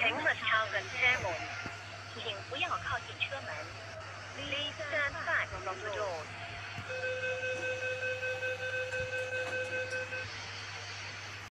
请勿靠近车门，请不要靠近车门。